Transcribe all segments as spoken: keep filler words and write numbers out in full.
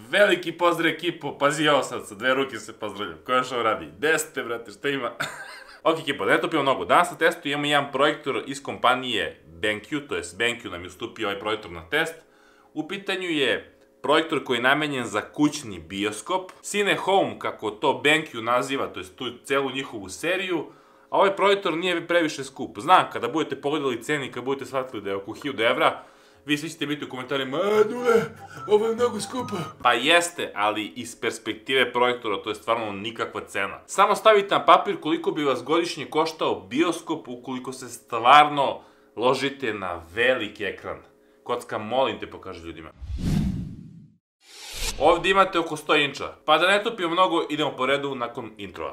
Veliki pozdrav ekipo, pazi ovo sad, sa dve ruke se pozdravljam. Ko još ovo radi? Gde ste, brate, šta ima? Ok, ekipo, da ne topimo mnogo. Danas na testu imamo jedan projektor iz kompanije BenQ, to jest BenQ nam je ustupio ovaj projektor na test. U pitanju je projektor koji je namenjen za kućni bioskop. Cine Home, kako to BenQ naziva, to jest tu celu njihovu seriju. A ovaj projektor nije previše skup. Znam, kada budete pogledali ceni, kada budete shvatili da je oko hiljadu evra, vi svi ćete biti u komentarima, a Dule, ovo je mnogo skupo. Pa jeste, ali iz perspektive projektora to je stvarno nikakva cena. Samo stavite na papir koliko bi vas godišnje koštao bioskop ukoliko se stvarno ložite na veliki ekran. Kocka, molim te, pokaži ljudima. Ovdje imate oko sto inča, pa da ne topimo mnogo, idemo po redu nakon introva.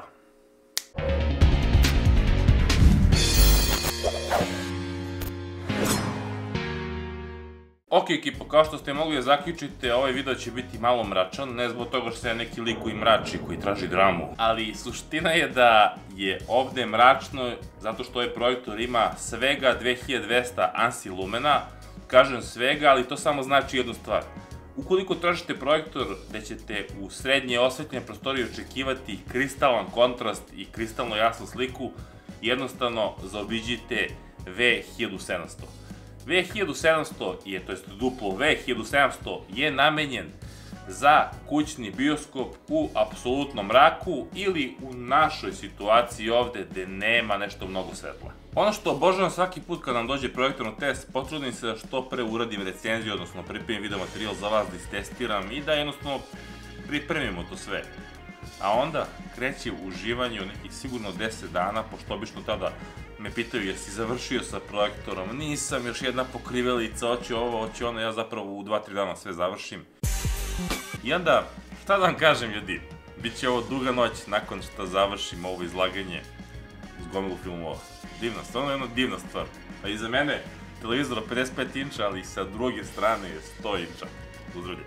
Ok, ekipo, kao što ste mogli da zaključite, ovaj video će biti malo mračan, ne zbog toga što se neki lik koji mrači, koji traži dramu, ali suština je da je ovde mračno zato što ovaj projektor ima svega dve hiljade dvesta ANSI lumena. Kažem svega, ali to samo znači jednu stvar. Ukoliko tražite projektor gde ćete u srednje osvetljene prostorije očekivati kristalan kontrast i kristalno jasnu sliku, jednostavno zaobiđite V hiljadu sedamsto. V hiljadu sedamsto je, to jest duplo V hiljadu sedamsto je namenjen za kućni bioskop u apsolutnom mraku ili u našoj situaciji ovde gde nema nešto mnogo svetla. Ono što obožavam svaki put kad nam dođe projektor na test, potrudim se da što pre uradim recenziju, odnosno pripremim video materijal za vas da istestiram i da jednostavno pripremimo to sve. A onda kreće uživanje u nekih sigurno deset dana, pošto obično tada me pitaju jesi završio sa projektorom, nisam, još jedna pokrivelica, hoću ovo, hoću ono, ja zapravo u dva tri dana sve završim. I onda, šta da vam kažem ljudi, bit će ovo duga noć nakon što završim ovo izlaganje uz gomilu filmova. Divna, stvarno jedna divna stvar. A iza mene televizor pedeset pet inča, ali sa druge strane je sto inča. Uzdravlje.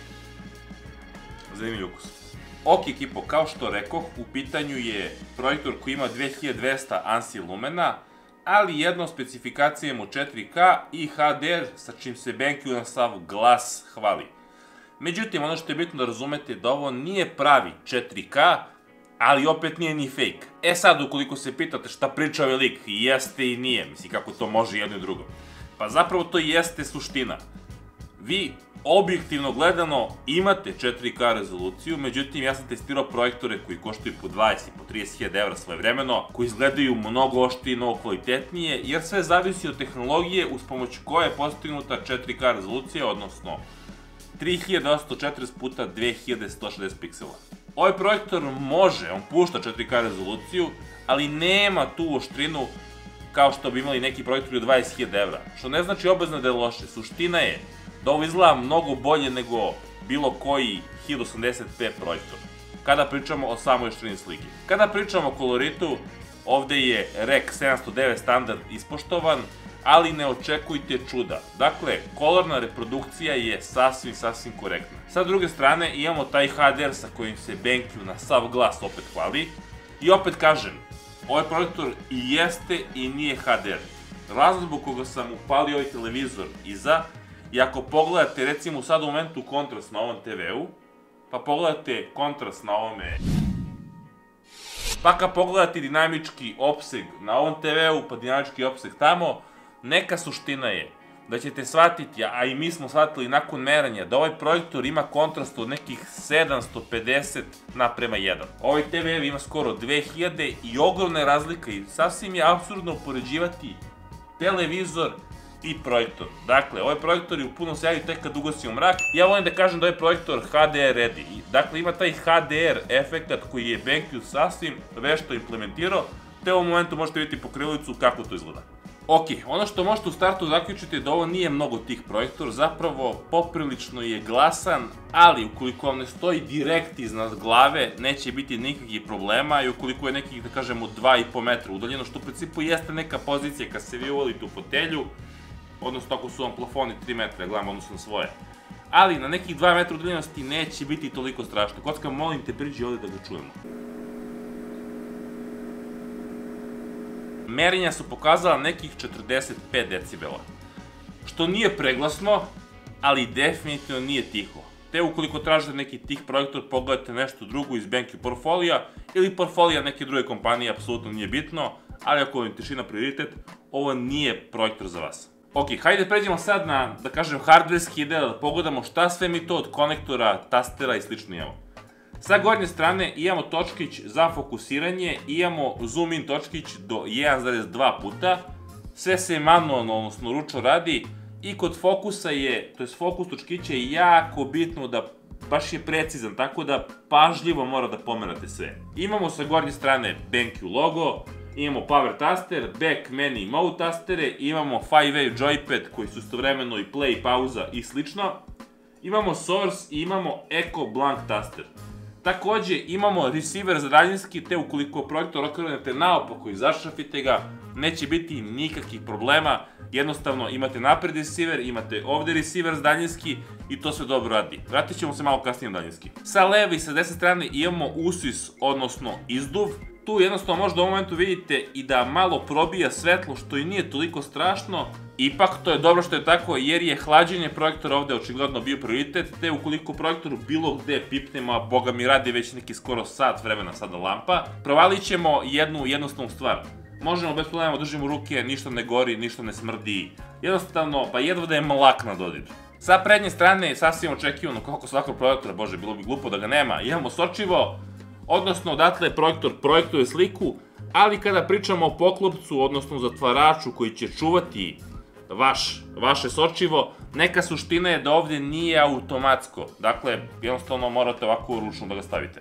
Zanimljiv ukus. Ok, ekipo, kao što rekoh, u pitanju je projektor koji ima dve hiljade dvesta ANSI lumena, ali jednom specifikacijom u četiri K i H D R sa čim se BenQ na sav glas hvali. Međutim, ono što je bitno da razumete da ovo nije pravi četiri K, ali opet nije ni fake. E sad, ukoliko se pitate šta priča ovaj lik, jeste i nije, misli kako to može jedno i drugo. Pa zapravo to jeste suština. Vi objektivno gledano imate četiri K rezoluciju, međutim ja sam testirao projektore koji koštaju po dvadeset i po trideset hiljada evra svojevremeno, koji izgledaju mnogo oštrije i mnogo kvalitetnije, jer sve zavisi od tehnologije uz pomoć koje je postignuta četiri K rezolucija, odnosno tri hiljade osamsto četrdeset puta dve hiljade sto šezdeset piksela. Ovaj projektor može, on pušta četiri K rezoluciju, ali nema tu oštrinu kao što bi imali neki projektori od dvadeset hiljada evra, što ne znači obavezno da je loše. Suština je da ovo izgleda mnogo bolje nego bilo koji hiljadu osamdeset p projektor, kada pričamo o samoj oštrini slike. Kada pričamo o koloritu, ovde je R E C sedamsto devet standard ispoštovan, ali ne očekujte čuda. Dakle, kolorna reprodukcija je sasvim, sasvim korektna. Sa druge strane, imamo taj H D R sa kojim se BenQ na sav glas opet hvali. I opet kažem, ovaj projektor i jeste i nije H D R. Razlog zbog koga sam upalio ovaj televizor iza, i ako pogledate recimo sad u momentu kontrast na ovom te veu, pa pogledate kontrast na ovome, pa kad pogledate dinamički opseg na ovom te veu, pa dinamički opseg tamo, neka suština je da ćete shvatiti, a i mi smo shvatili nakon meranja, da ovaj projektor ima kontrast od nekih sedamsto pedeset naprema jedan. Ovaj te ve ima skoro dve hiljade i ogromna je razlika i sasvim je apsurdno upoređivati televizor i projektor. Dakle, ovaj projektor je u punom sjaju tek kad ugasimo mrak. Ja volim da kažem da je projektor H D R ready. Dakle, ima taj H D R efekat koji je BenQ sasvim vešto implementirao, te u ovom momentu možete vidjeti pokrivalicu kako to izgleda. Ok, ono što možete u startu zaključiti je da ovo nije mnogo tih projektor, zapravo poprilično je glasan, ali ukoliko vam ne stoji direkt iznad glave, neće biti nikakvih problema i ukoliko je nekih, da kažemo, dva i po metra udaljeno, što u principu jeste neka pozicija kad se vi uvalite u fotelju, odnosno ako su vam plafoni tri metra, gledam odnosno na svoje. Ali na nekih dva metra udaljenosti neće biti toliko strašno. Kocka, molim te, priđi ovde da ga čujemo. Merenja su pokazala nekih četrdeset pet decibela, što nije preglasno, ali definitivno nije tiho. te ukoliko tražite neki tih projektor, pogledajte nešto drugo iz BenQ portfolija ili portfolija neke druge kompanije, apsolutno nije bitno, ali ako vam je tišina prioritet, ovo nije projektor za vas. Ok, hajde pređemo sad na, da kažem, hardwareski deo, da pogledamo šta sve mi to od konektora, tastera i slično imamo. Sa gornje strane imamo točkić za fokusiranje, imamo zoom in točkić do jedan zarez dva puta, sve se manualno, odnosno ručno radi i kod fokusa je, to je fokus točkića je jako bitno da baš je precizan, tako da pažljivo mora da pomerate sve. Imamo sa gornje strane BenQ logo, imamo power taster, back, menu i mode tastere, imamo five wave joypad koji su istovremeno i play, pauza i slično. Imamo source i imamo echo blank taster. Takođe imamo receiver za daljinski, te ukoliko projektor okrenete naopako i zašrafite ga, neće biti nikakvih problema. Jednostavno imate napred receiver, imate ovde receiver za daljinski i to sve dobro radi. Vratit ćemo se malo kasnije na daljinski. Sa leve i sa desne strane imamo usis, odnosno izduv. Tu jednostavno možda u ovom momentu vidite i da malo probija svetlo, što i nije toliko strašno. Ipak to je dobro što je tako, jer je hlađenje projektora ovde očigledno bio prioritet, te ukoliko projektor bilo gde pipnemo, a boga mi radi već neki skoro sat vremena sada lampa, provalit ćemo jednu jednostavnu stvar. Možemo bez problema držimo ruke, ništa ne gori, ništa ne smrdi. Jednostavno, pa jedva da je mlak na dodir. Sa prednje strane, sasvim očekivano, kako svakog projektora, bože, bilo bi glupo da ga nema, imamo sočivo, odnosno odatle projektor projektuje sliku, ali kada pričamo o poklopcu, odnosno zatvaraču koji će čuvati vaš, vaše sočivo, neka suština je da ovde nije automatsko. Dakle, jednostavno morate ovako ručno da ga stavite.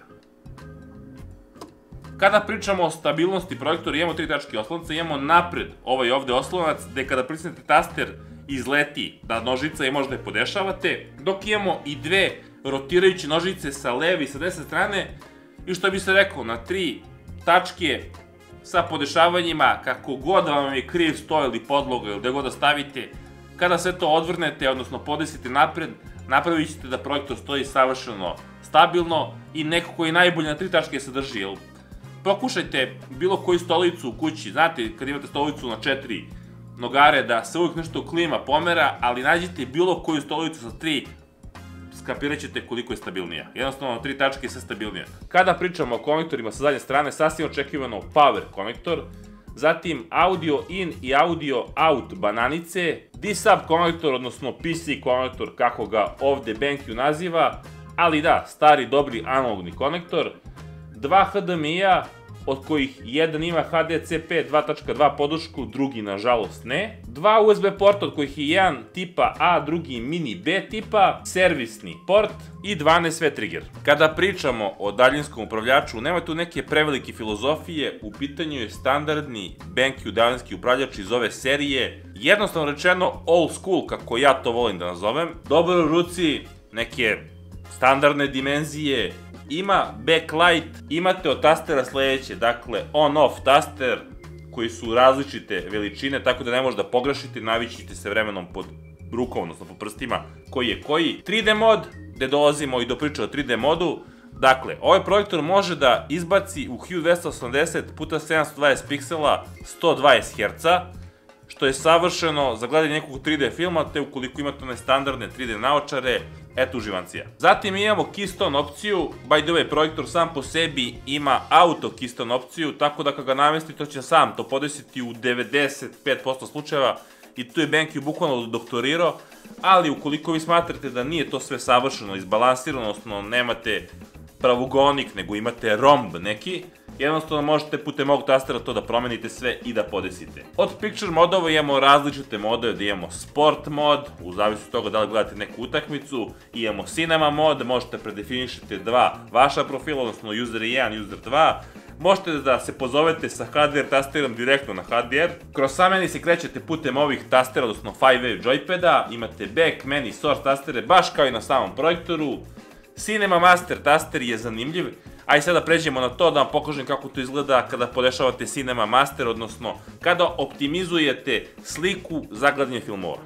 Kada pričamo o stabilnosti projektora, imamo tri tačke oslonca, imamo napred ovaj ovde oslonac, gde kada pritisnete taster izleti da nožica i možda je podešavate, dok imamo i dve rotirajuće nožice sa leve i sa desne strane, i što bi se rekao, na tri tačke sa podešavanjima, kako god vam je kriv sto ili podloga ili gde god da stavite, kada sve to odvrnete, odnosno podesite napred, napravit ćete da projektor stoji savršeno stabilno i neko koji najbolje na tri tačke se drži. Pokušajte bilo koju stolicu u kući, znate kad imate stolicu na četiri nogare da se uvijek nešto klima, pomera, ali nađite bilo koju stolicu sa tri, skapirat ćete koliko je stabilnija. Jednostavno na tri tačke je sve stabilnija. Kada pričamo o konektorima sa zadnje strane, sasvim očekivano power konektor, zatim audio in i audio out bananice, D-sub konektor, odnosno P C konektor, kako ga ovde BenQ naziva, ali da, stari dobri analogni konektor, dva H D M I-a, od kojih jedan ima H D C P dva tačka dva podršku, drugi nažalost ne, dva U S B porta od kojih je jedan tipa A, drugi mini B tipa, servisni port i dvanaest W trigger. Kada pričamo o daljinskom upravljaču, nema tu neke prevelike filozofije, u pitanju je standardni BenQ daljinski upravljač iz ove serije, jednostavno rečeno old school, kako ja to volim da nazovem, dobro u ruci, neke standardne dimenzije, ima backlight, imate od tastera sledeće, dakle on-off taster koji su različite veličine, tako da ne možete da pogrešite, navićite se vremenom pod rukom, odnosno po prstima koji je koji. tri D mod, gde dolazimo i do priče o tri D modu, dakle, ovaj projektor može da izbaci u hiljadu dvesta osamdeset puta sedamsto dvadeset piksela sto dvadeset herca, što je savršeno za gledanje nekog tri D filma, te ukoliko imate one standardne tri D naočare, eto uživancija. Zatim imamo keystone opciju, by the way, projektor sam po sebi ima auto keystone opciju, tako da kada ga namesti, to će sam to podesiti u devedeset pet posto slučajeva i tu je BenQ bukvalno doktorirao, ali ukoliko vi smatrate da nije to sve savršeno, izbalansirano, odnosno nemate pravugonik, nego imate romb neki, jednostavno možete putem ovog tastera to da promenite sve i da podesite. Od picture modova imamo različite modove, da imamo sport mod, u zavisnosti od toga da li gledate neku utakmicu, imamo cinema mod, možete predefinišiti dva vaša profila, odnosno user jedan, user dva, možete da se pozovete sa H D R tasterom direktno na H D R, kroz sam meni se krećete putem ovih tastera, odnosno five wave joypada, imate back, menu, source tastere, baš kao i na samom projektoru. Cinema Master taster je zanimljiv, a i sada pređemo na to da vam pokažem kako to izgleda kada podešavate Cinema Master, odnosno kada optimizujete sliku za gledanje filmova.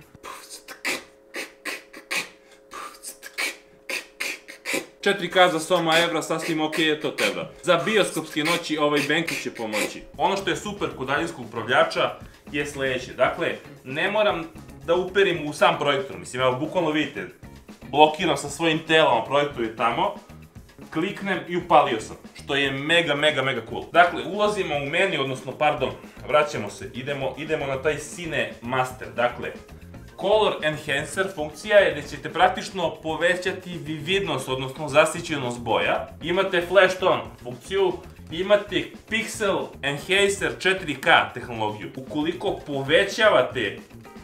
četiri K za soma evra, sasvim ok je to tebra. Za bioskopske noći ovaj BenQ će pomoći. Ono što je super kod daljinskog upravljača je sledeće. Dakle, ne moram da uperim u sam projektor, mislim, evo, bukvalno vidite, blokiram sa svojim telom, projektor je tamo, kliknem i upalio sam, što je mega, mega, mega cool. Dakle, ulazimo u menu, odnosno, pardon, vraćamo se, idemo, idemo na taj Cine Master, dakle, Color Enhancer funkcija je gde ćete praktično povećati vividnost, odnosno zasićenost boja. Imate Flash Tone funkciju, imate Pixel Enhancer četiri K tehnologiju. Ukoliko povećavate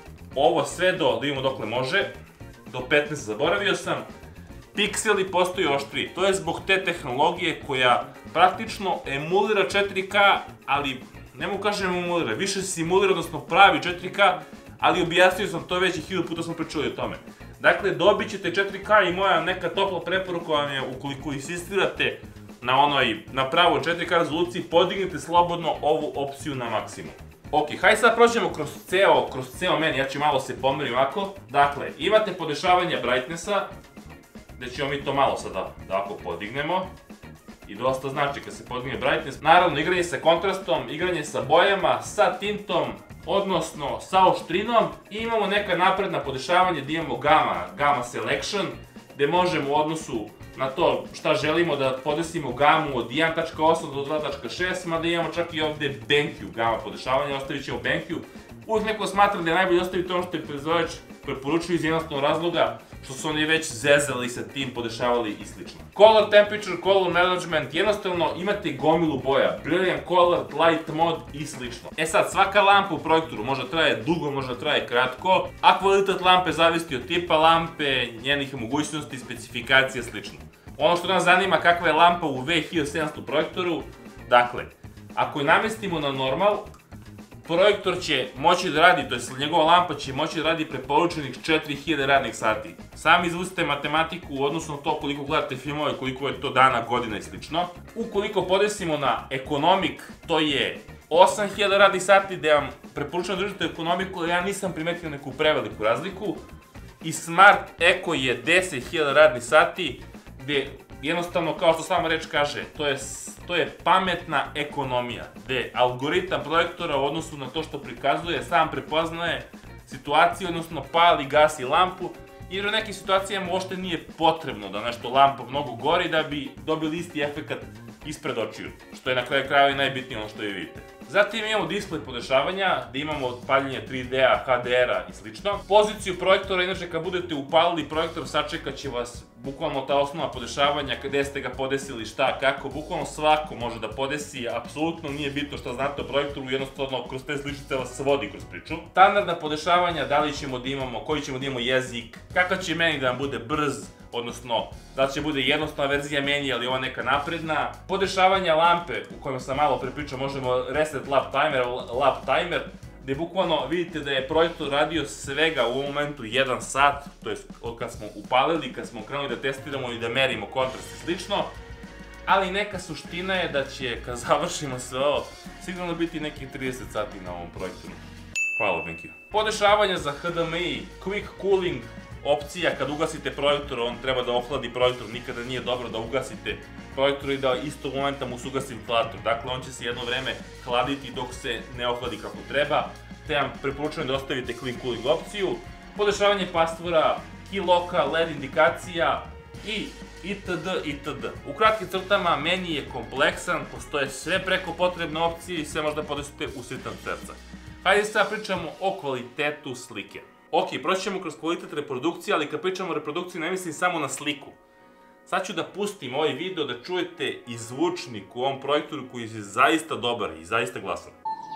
ovo sve do, da vidimo dokle može, do petnaest zaboravio sam, pikseli postaju oštriji. To je zbog te tehnologije koja praktično emulira četiri K, ali ne mogu kažem emulira, više simulira, odnosno pravi četiri K, ali objasnio sam to već i hiljadu puta smo pričali o tome. Dakle, dobit ćete četiri K i moja neka topla preporuka vam je, ukoliko insistirate na onoj, na pravoj četiri K rezoluciji, podignite slobodno ovu opciju na maksimum. Ok, hajde sad prođemo kroz ceo, kroz ceo meni, ja ću malo se pomerim ovako. Dakle, imate podešavanje brightnessa, gde ćemo mi to malo sad da ovako podignemo. I dosta znači kad se podigne brightness. Naravno, igranje sa kontrastom, igranje sa bojama, sa tintom, odnosno sa oštrinom. I imamo neka napredna podešavanja gdje imamo gamma, gamma selection, gde možemo u odnosu na to šta želimo da podesimo gamu od jedan tačka osam do dva tačka šest, mada imamo čak i ovdje BenQ gamma podešavanja, ostavit ćemo BenQ. Uvijek neko smatra da je najbolje ostaviti ono što je proizvođač preporučuju iz jednostavnog razloga što su oni već zezali sa tim, podešavali i slično. Color Temperature, Color Management, jednostavno imate gomilu boja, Brilliant Color, Light Mode i slično. E sad, svaka lampa u projektoru možda traje dugo, možda traje kratko, a kvalitet lampe zavisi od tipa lampe, njenih mogućnosti, specifikacija i slično. Ono što nas zanima kakva je lampa u V hiljadu sedamsto projektoru, dakle, ako je namestimo na normal, projektor će moći da radi, to je njegova lampa će moći da radi preporučenih četiri hiljade radnih sati. Sami izvustite matematiku u odnosu na to koliko gledate filmove, koliko je to dana, godina i slično. Ukoliko podesimo na Economic, to je osam hiljada radnih sati, gde vam preporučujem da držite Economicu, ali ja nisam primetio neku preveliku razliku. I Smart Eco je deset hiljada radnih sati, gde jednostavno, kao što sama reč kaže, to je to je pametna ekonomija, gde algoritam projektora u odnosu na to što prikazuje sam prepoznaje situaciju, odnosno pali, gasi lampu, jer u nekim situacijama uopšte nije potrebno da nešto lampa mnogo gori da bi dobili isti efekat ispred očiju, što je na kraju krajeva i najbitnije ono što vi vidite. Zatim imamo display podešavanja, gde imamo paljenje tri D-a, H D R-a i slično. Poziciju projektora, inače kad budete upalili projektor, sačekat će vas bukvalno ta osnova podešavanja, gde ste ga podesili, šta, kako, bukvalno svako može da podesi, apsolutno nije bitno šta znate o projektoru, jednostavno kroz te sličice vas vodi kroz priču. Standardna podešavanja, da li ćemo da imamo, koji ćemo da imamo jezik, kakav će meni da vam bude brz, odnosno da li će bude jednostavna verzija meni, ali ova neka napredna. Podešavanja lampe, u kojem sam malo prepričao, možemo reset lap timer, lap timer, gde bukvalno vidite da je projektor radio svega u ovom momentu jedan sat, to je od kad smo upalili, kad smo krenuli da testiramo i da merimo kontrast i slično, ali neka suština je da će, kad završimo sve ovo, sigurno biti nekih trideset sati na ovom projektoru. Hvala, thank you. Podešavanja za H D M I, Quick Cooling, opcija kad ugasite projektor, on treba da ohladi projektor, nikada nije dobro da ugasite projektor i da istog momenta mu se ugasi ventilator. Dakle, on će se jedno vreme hladiti dok se ne ohladi kako treba, te vam preporučujem da ostavite Clean Cooling opciju. Podešavanje pastvora, keylock, L E D indikacija i itd. itd. U kratkim crtama, meni je kompleksan, postoje sve preko potrebne opcije i sve možda podesite u sitan srca. Hajde sad pričamo o kvalitetu slike. Ok, proći ćemo kroz kvalitet reprodukcije, ali kad pričamo o reprodukciji ne mislim samo na sliku. Sad ću da pustim ovaj video da čujete i zvučnik u ovom projektoru koji je zaista dobar i zaista glasan.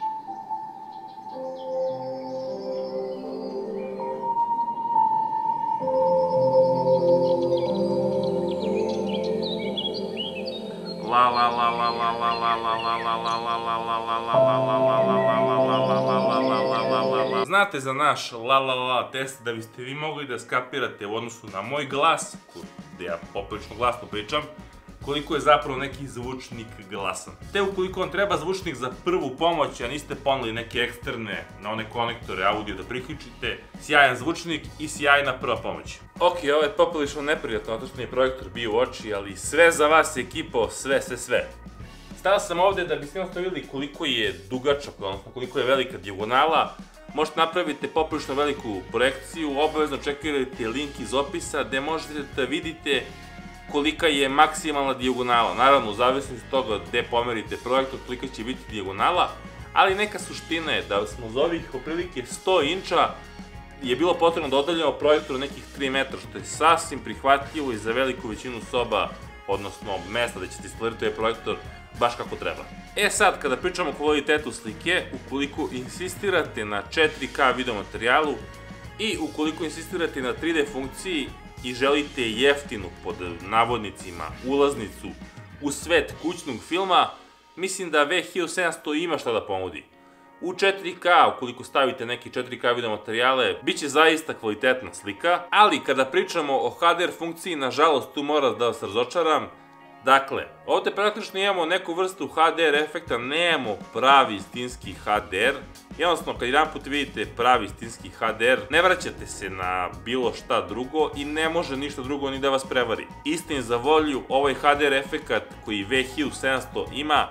La la la la la la la la la la la la la la la la la la. Znate za naš la la la test da biste vi mogli da skapirate u odnosu na moj glas, gde ja poprilično glasno pričam, koliko je zapravo neki zvučnik glasan. Te ukoliko vam treba zvučnik za prvu pomoć, a niste poneli neke eksterne na one konektore audio da priključite, sjajan zvučnik i sjajna prva pomoć. Ok, ovo je poprilično neprijatno, zato što mi je projektor bio u oči, ali sve za vas ekipo, sve, sve, sve. Stao sam ovde da biste jednostavno vidjeli koliko je dugačak, odnosno koliko je velika dijagonala, možete napraviti poprilično veliku projekciju, obavezno čekirajte link iz opisa gde možete da vidite kolika je maksimalna dijagonala. Naravno, u zavisnosti od toga gde pomerite projektor, kolika će biti dijagonala, ali neka suština je da smo za ovih otprilike sto inča je bilo potrebno da odaljamo projektor nekih tri metra, što je sasvim prihvatljivo i za veliku većinu soba, odnosno mesta da ćete instalirati ovaj projektor baš kako treba. E sad, kada pričamo o kvalitetu slike, ukoliko insistirate na četiri K videomaterijalu i ukoliko insistirate na tri D funkciji i želite jeftinu, pod navodnicima, ulaznicu u svet kućnog filma, mislim da V hiljadu sedamsto ima šta da ponudi. U četiri K, ukoliko stavite neki četiri K videomaterijale, bit će zaista kvalitetna slika, ali kada pričamo o H D R funkciji, nažalost tu moram da vas razočaram. Dakle, ovde praktično imamo neku vrstu H D R efekta, nemamo pravi istinski H D R. Jednostavno, kad jedan put vidite pravi istinski H D R, ne vraćate se na bilo šta drugo i ne može ništa drugo ni da vas prevari. Istini za volju, ovaj H D R efekat koji V hiljadu sedamsto ima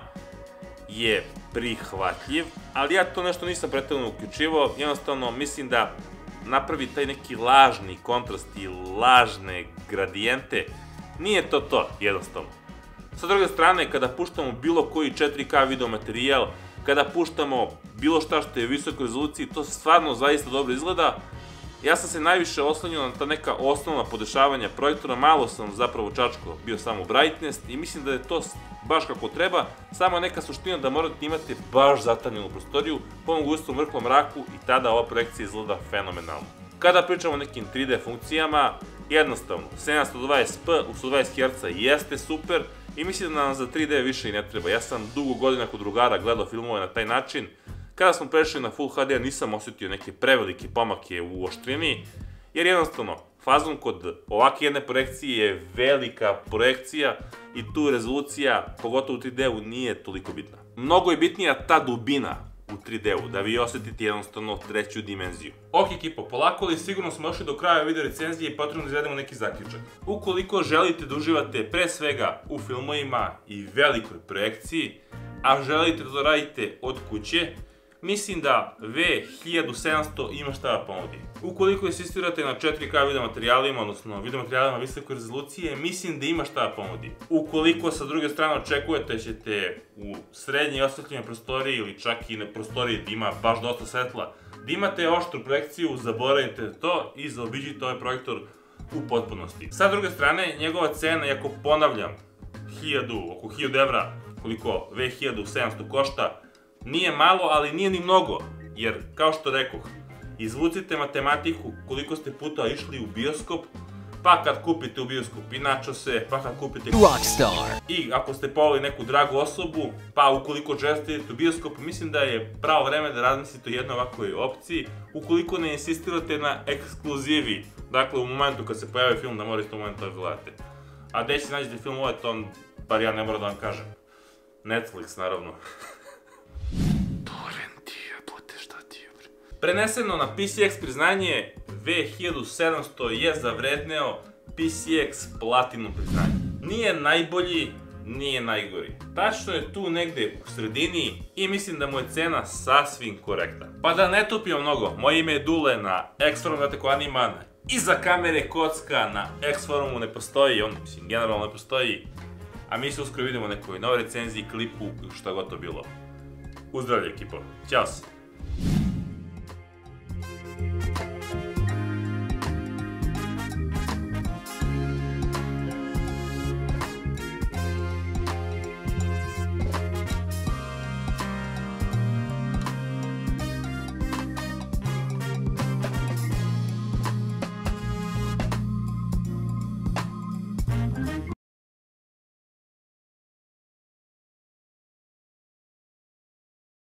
je prihvatljiv, ali ja to nešto nisam pretredno uključivao, jednostavno mislim da napravi taj neki lažni kontrast i lažne gradijente, nije to to, jednostavno. Sa druge strane, kada puštamo bilo koji četiri K videomaterijal, kada puštamo bilo šta što je u visokoj rezoluciji, to stvarno zaista dobro izgleda. Ja sam se najviše oslanjao na ta neka osnovna podešavanja projektora, malo sam zapravo čačko bio samo brightness i mislim da je to baš kako treba, samo neka suština da morate imati baš zatamljenu prostoriju, po mogućstvu u mrklom mraku i tada ova projekcija izgleda fenomenalno. Kada pričamo o nekim tri D funkcijama, jednostavno, sedamsto dvadeset p u sto dvadeset herca jeste super i mislim da nam za tri D više i ne treba. Ja sam dugo godina kod drugara gledao filmove na taj način. Kada smo prešli na Full H D nisam osjetio neke prevelike pomake u oštrini, jer jednostavno, fazon kod ovakve jedne projekcije je velika projekcija i tu rezolucija, pogotovo u tri D-u, nije toliko bitna. Mnogo je bitnija ta dubina u tri D-u, da vi osjetite jednostavno treću dimenziju. Ok ekipo, polako ali sigurno smo došli do kraja video recenzije i potrebno da izvedemo neki zaključak. Ukoliko želite da uživate pre svega u filmovima i velikoj projekciji, a želite da radite od kuće, mislim da V hiljadu sedamsto ima šta da ponudi. Ukoliko insistirate na četiri K videomaterijalima, odnosno videomaterijalima visoke rezolucije, mislim da ima šta da ponudi. Ukoliko sa druge strane očekujete ćete u srednje i osvetljenoj prostoriji ili čak i na prostoriji gdje ima baš dosta svetla, da imate oštru projekciju, zaboravite to i zaobiđite ovaj projektor u potpunosti. Sa druge strane, njegova cena, iako ponavljam, oko hiljadu evra, koliko V hiljadu sedamsto košta, nije malo, ali nije ni mnogo, jer, kao što rekoh, izvucite matematiku koliko ste puta išli u bioskop, pa kad kupite u bioskop i načose, pa kad kupite Rockstar. I ako ste poveli neku dragu osobu, pa ukoliko često idete u bioskop, mislim da je pravo vreme da razmislite o jednoj ovakvoj opciji, ukoliko ne insistirate na ekskluzivi, dakle u momentu kad se pojavi film da morate u momentu da gledate. A gde će nađete filmove, to bar ja ne moram da vam kažem. Netflix, naravno. Preneseno na P C X priznanje, V hiljadu sedamsto je zavredneo P C X Platinum priznanje. Nije najbolji, nije najgori. Tačno je tu negde u sredini i mislim da mu je cena sasvim korektna. Pa da ne tupimo mnogo, moje ime je Dule, na X-Forum znate ko Animan, iza kamere kocka, na X-Forumu ne postoji, on mislim generalno ne postoji, a mi se uskoro vidimo u nekoj novoj recenziji, klipu, šta god to bilo. Uzdravlje ekipo, ćao se!